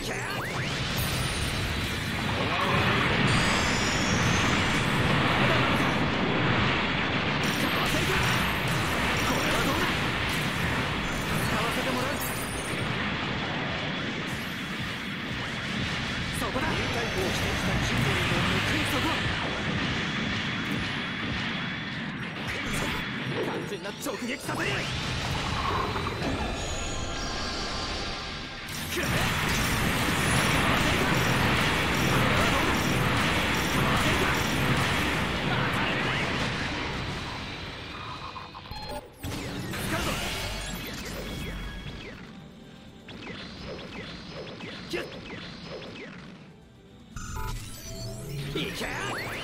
直撃させる。いけ！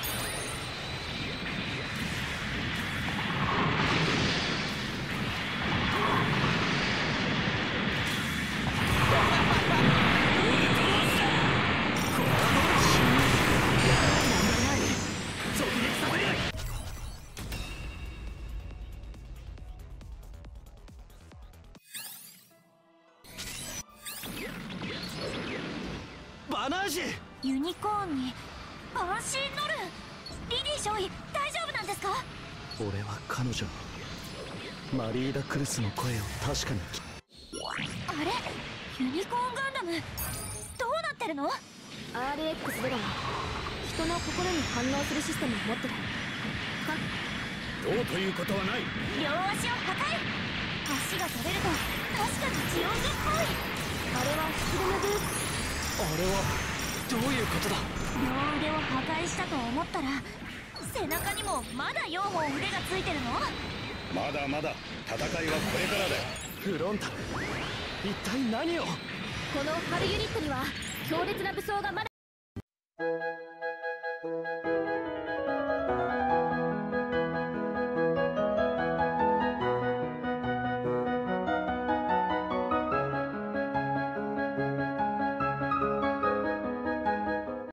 バナージユニコーンにパンシーノル。リリー少尉大丈夫なんですか？ 俺は彼女のマリーダ・クルスの声を確かにあれ、ユニコーンガンダムどうなってるの？ RX では人の心に反応するシステムを持ってる。 どうということはない。 両足を破壊。足が取れると確かにジオングっぽい。 あれは引き止めブース。 あれはどういうことだ？ 両腕を破壊したと思ったら背中にもまだ4本腕がついてるの？ まだまだ戦いはこれからだよ。 フロンタル、一体何を？ このハルユニットには強烈な武装がまだ。